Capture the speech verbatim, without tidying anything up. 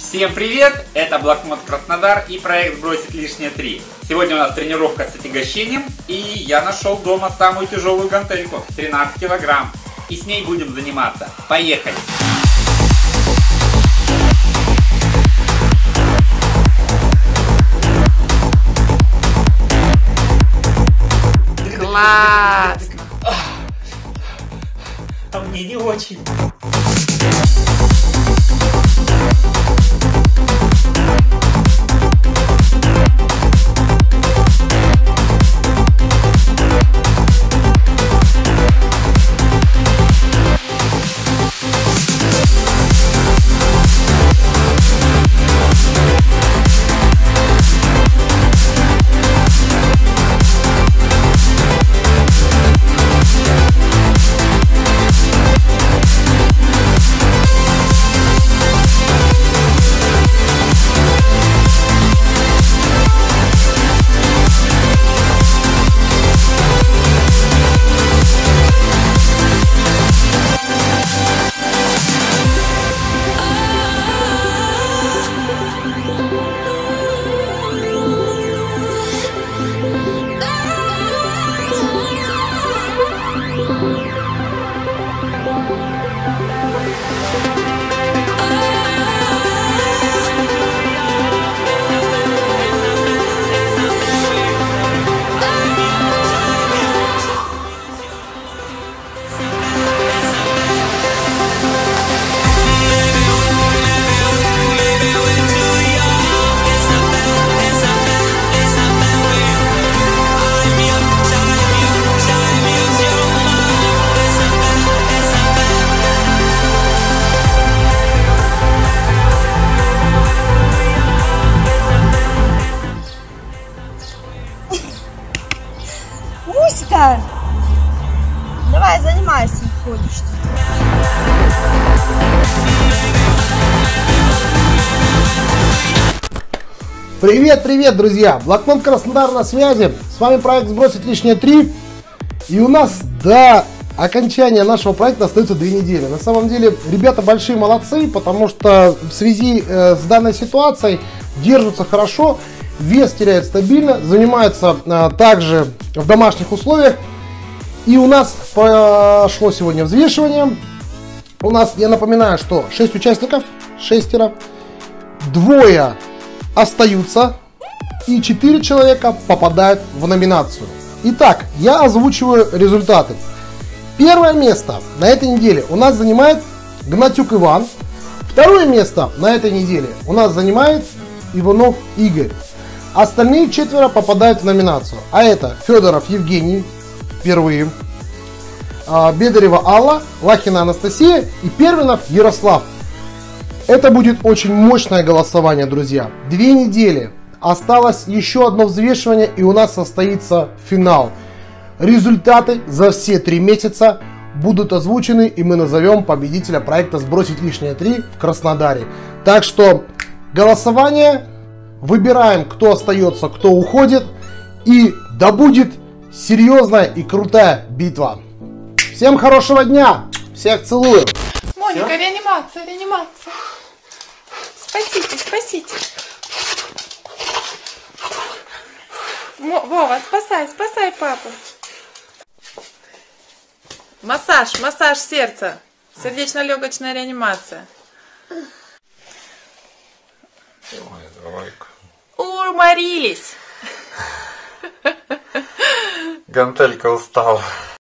Всем привет! Это Блокмод Краснодар и проект «Сбросить лишнее три». Сегодня у нас тренировка с отягощением, и я нашел дома самую тяжелую гантельку – тринадцать килограмм. И с ней будем заниматься. Поехали! Класс! А мне не очень. Муська, давай занимайся, ходишь. Привет, привет, друзья! Блокмод Краснодар на связи. С вами проект «Сбросить лишнее три». И у нас до окончания нашего проекта остается две недели. На самом деле, ребята большие молодцы, потому что в связи э, с данной ситуацией держатся хорошо, вес теряет стабильно, занимаются э, также в домашних условиях. И у нас пошло сегодня взвешивание. У нас, я напоминаю, что шесть участников, шестеро, двое остаются и четыре человека попадают в номинацию. Итак, я озвучиваю результаты. Первое место на этой неделе у нас занимает Гнатюк Иван. Второе место на этой неделе у нас занимает Иванов Игорь. Остальные четверо попадают в номинацию. А это Федоров Евгений, впервые, Бедарева Алла, Лахина Анастасия и Первинов Ярослав. Это будет очень мощное голосование, друзья. Две недели. Осталось еще одно взвешивание, и у нас состоится финал. Результаты за все три месяца будут озвучены, и мы назовем победителя проекта «Сбросить лишнее три» в Краснодаре. Так что голосование. Выбираем, кто остается, кто уходит. И да будет серьезная и крутая битва. Всем хорошего дня. Всех целую. Моника, Все? реанимация, реанимация. Спасите, спасите. Вова, спасай, спасай папу. Массаж, массаж сердца. Сердечно-легочная реанимация. Уморились. Гантелька устала.